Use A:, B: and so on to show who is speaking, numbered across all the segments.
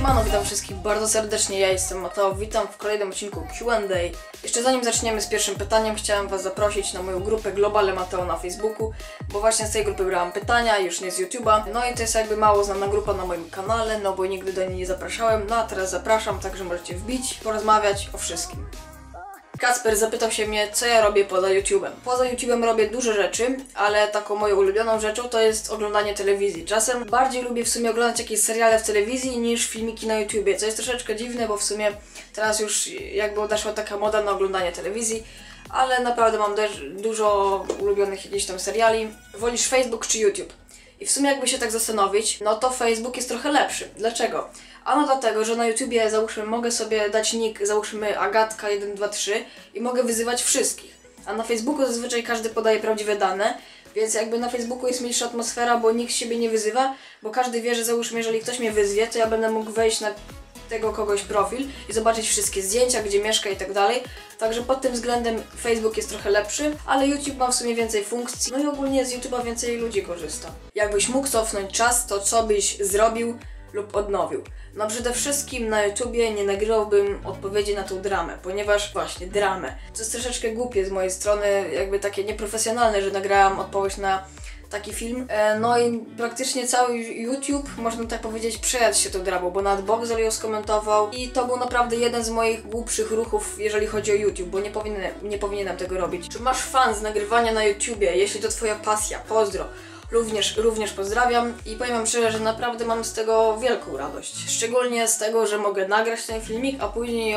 A: Siemano, witam wszystkich bardzo serdecznie, ja jestem Mateo, witam w kolejnym odcinku Q&A. Jeszcze zanim zaczniemy z pierwszym pytaniem, chciałem Was zaprosić na moją grupę Globale Mateo na Facebooku, bo właśnie z tej grupy brałam pytania, już nie z YouTube'a. No i to jest jakby mało znana grupa na moim kanale, no bo nigdy do niej nie zapraszałem, no a teraz zapraszam, także możecie wbić, porozmawiać o wszystkim. Kacper zapytał się mnie, co ja robię poza YouTube'em. Poza YouTube'em robię duże rzeczy, ale taką moją ulubioną rzeczą to jest oglądanie telewizji. Czasem bardziej lubię w sumie oglądać jakieś seriale w telewizji niż filmiki na YouTubie, co jest troszeczkę dziwne, bo w sumie teraz już jakby odeszła taka moda na oglądanie telewizji, ale naprawdę mam też dużo ulubionych jakichś tam seriali. Wolisz Facebook czy YouTube? I w sumie jakby się tak zastanowić, no to Facebook jest trochę lepszy. Dlaczego? Ano dlatego, że na YouTubie załóżmy mogę sobie dać nick, załóżmy Agatka123 i mogę wyzywać wszystkich. A na Facebooku zazwyczaj każdy podaje prawdziwe dane, więc jakby na Facebooku jest milsza atmosfera, bo nikt siebie nie wyzywa, bo każdy wie, że załóżmy jeżeli ktoś mnie wyzwie, to ja będę mógł wejść na tego kogoś profil i zobaczyć wszystkie zdjęcia, gdzie mieszka i tak dalej. Także pod tym względem Facebook jest trochę lepszy, ale YouTube ma w sumie więcej funkcji, no i ogólnie z YouTube'a więcej ludzi korzysta. Jakbyś mógł cofnąć czas, to co byś zrobił lub odnowił? No przede wszystkim na YouTubie nie nagrywałbym odpowiedzi na tą dramę, ponieważ właśnie dramę. To jest troszeczkę głupie z mojej strony, jakby takie nieprofesjonalne, że nagrałam odpowiedź na taki film. No i praktycznie cały YouTube, można tak powiedzieć, przejadł się tą dramą, bo nawet Boxel ją skomentował i to był naprawdę jeden z moich głupszych ruchów, jeżeli chodzi o YouTube, bo nie powinienem tego robić. Czy masz fan z nagrywania na YouTubie? Jeśli to twoja pasja, pozdro. Również pozdrawiam i powiem wam szczerze, że naprawdę mam z tego wielką radość. Szczególnie z tego, że mogę nagrać ten filmik, a później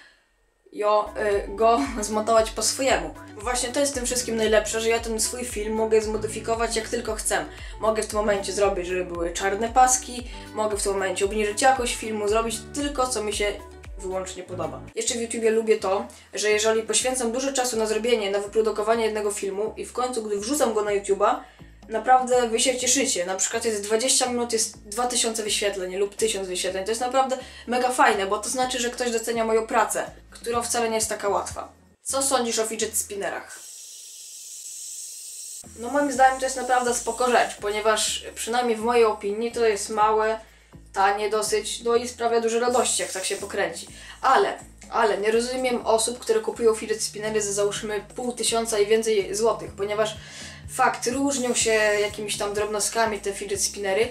A: go zmontować po swojemu. Właśnie to jest w tym wszystkim najlepsze, że ja ten swój film mogę zmodyfikować jak tylko chcę. Mogę w tym momencie zrobić, żeby były czarne paski, mogę w tym momencie obniżyć jakość filmu, zrobić tylko co mi się wyłącznie podoba. Jeszcze w YouTubie lubię to, że jeżeli poświęcam dużo czasu na wyprodukowanie jednego filmu i w końcu, gdy wrzucam go na YouTube'a, naprawdę wy się cieszycie. Na przykład jest 20 minut, jest 2000 wyświetleń lub 1000 wyświetleń. To jest naprawdę mega fajne, bo to znaczy, że ktoś docenia moją pracę, która wcale nie jest taka łatwa. Co sądzisz o fidget spinnerach? No moim zdaniem to jest naprawdę spoko rzecz, ponieważ przynajmniej w mojej opinii to jest małe, tanie dosyć, no i sprawia dużo radości, jak tak się pokręci. Ale nie rozumiem osób, które kupują fidget spinnery za załóżmy 500 i więcej złotych, ponieważ fakt, różnią się jakimiś tam drobnostkami te fidget spinnery,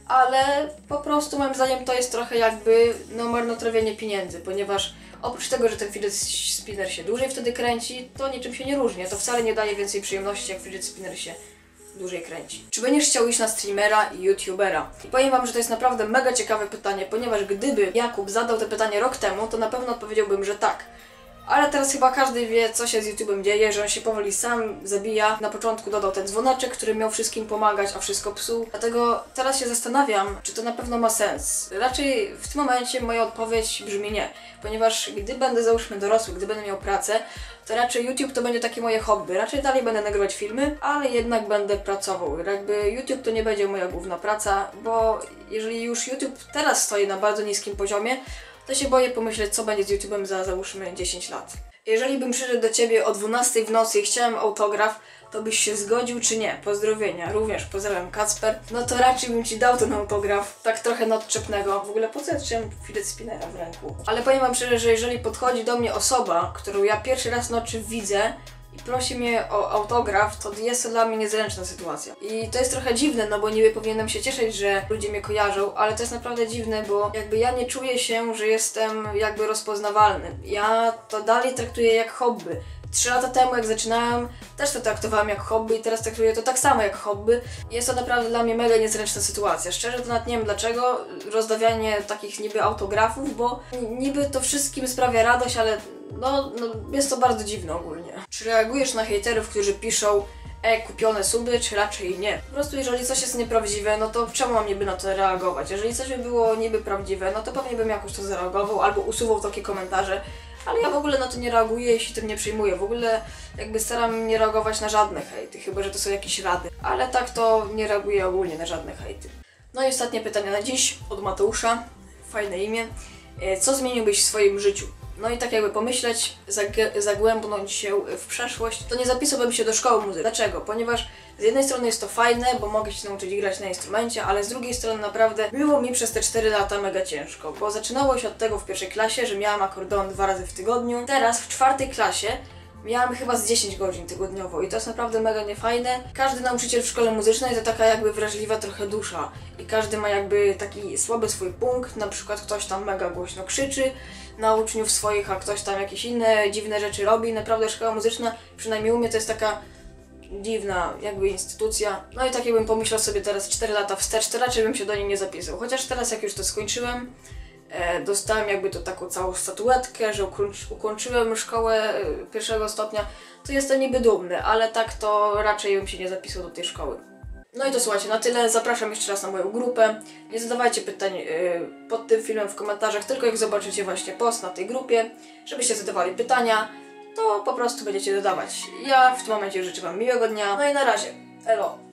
A: ale po prostu moim zdaniem to jest trochę jakby marnotrawienie pieniędzy, ponieważ oprócz tego, że ten fidget spinner się dłużej wtedy kręci, to niczym się nie różni, to wcale nie daje więcej przyjemności, jak fidget spinner się dłużej kręci. Czy będziesz chciał iść na streamera i youtubera? I powiem wam, że to jest naprawdę mega ciekawe pytanie, ponieważ gdyby Jakub zadał to pytanie rok temu, to na pewno odpowiedziałbym, że tak. Ale teraz chyba każdy wie, co się z YouTube'em dzieje, że on się powoli sam zabija. Na początku dodał ten dzwoneczek, który miał wszystkim pomagać, a wszystko psuł. Dlatego teraz się zastanawiam, czy to na pewno ma sens. Raczej w tym momencie moja odpowiedź brzmi nie. Ponieważ gdy będę załóżmy dorosły, gdy będę miał pracę, to raczej YouTube to będzie takie moje hobby. Raczej dalej będę nagrywać filmy, ale jednak będę pracował. Jakby YouTube to nie będzie moja główna praca, bo jeżeli już YouTube teraz stoi na bardzo niskim poziomie, to się boję pomyśleć, co będzie z YouTube'em za załóżmy 10 lat. Jeżeli bym przyszedł do ciebie o 12 w nocy i chciałem autograf, to byś się zgodził czy nie? Pozdrowienia. Również pozdrawiam Kacper. No to raczej bym ci dał ten autograf, tak trochę nadczepnego. W ogóle po co ja trzymam fidget spinnera w ręku? Ale powiem wam szczerze, że jeżeli podchodzi do mnie osoba, którą ja pierwszy raz na oczy widzę, i prosi mnie o autograf, to jest to dla mnie niezręczna sytuacja. I to jest trochę dziwne, no bo niby powinienem się cieszyć, że ludzie mnie kojarzą, ale to jest naprawdę dziwne, bo jakby ja nie czuję się, że jestem jakby rozpoznawalny. Ja to dalej traktuję jak hobby. 3 lata temu, jak zaczynałem, też to traktowałem jak hobby i teraz traktuję to tak samo jak hobby. Jest to naprawdę dla mnie mega niezręczna sytuacja. Szczerze to nawet nie wiem dlaczego, rozdawianie takich niby autografów, bo niby to wszystkim sprawia radość, ale jest to bardzo dziwne ogólnie. Czy reagujesz na hejterów, którzy piszą kupione suby, czy raczej nie? Po prostu jeżeli coś jest nieprawdziwe, no to czemu mam niby na to reagować? Jeżeli coś by było niby prawdziwe, no to pewnie bym jakoś to zareagował albo usuwał takie komentarze. Ale ja w ogóle na to nie reaguję i się tym nie przejmuję. W ogóle jakby staram nie reagować na żadne hejty, chyba że to są jakieś rady. Ale tak to nie reaguję ogólnie na żadne hejty. No i ostatnie pytanie na dziś od Mateusza. Fajne imię. Co zmieniłbyś w swoim życiu? No i tak jakby pomyśleć, zagłębnąć się w przeszłość, to nie zapisałbym się do szkoły muzycznej. Dlaczego? Ponieważ Z jednej strony jest to fajne, bo mogę się nauczyć grać na instrumencie, ale z drugiej strony naprawdę było mi przez te 4 lata mega ciężko, bo zaczynało się od tego w pierwszej klasie, że miałam akordeon 2 razy w tygodniu. Teraz w 4. klasie miałam chyba z 10 godzin tygodniowo i to jest naprawdę mega niefajne. Każdy nauczyciel w szkole muzycznej to taka jakby wrażliwa trochę dusza i każdy ma jakby taki słaby swój punkt, na przykład ktoś tam mega głośno krzyczy na uczniów swoich, a ktoś tam jakieś inne dziwne rzeczy robi. Naprawdę szkoła muzyczna, przynajmniej u mnie, to jest taka dziwna jakby instytucja. No i tak jakbym pomyślał sobie teraz 4 lata wstecz, to raczej bym się do niej nie zapisał. Chociaż teraz jak już to skończyłem, dostałem jakby to taką całą statuetkę, że ukończyłem szkołę 1. stopnia, to jestem niby dumny, ale tak to raczej bym się nie zapisał do tej szkoły. No i to słuchajcie, na tyle. Zapraszam jeszcze raz na moją grupę. Nie zadawajcie pytań pod tym filmem w komentarzach, tylko jak zobaczycie właśnie post na tej grupie, żebyście zadawali pytania, to po prostu będziecie dodawać. Ja w tym momencie życzę Wam miłego dnia, no i na razie. Elo!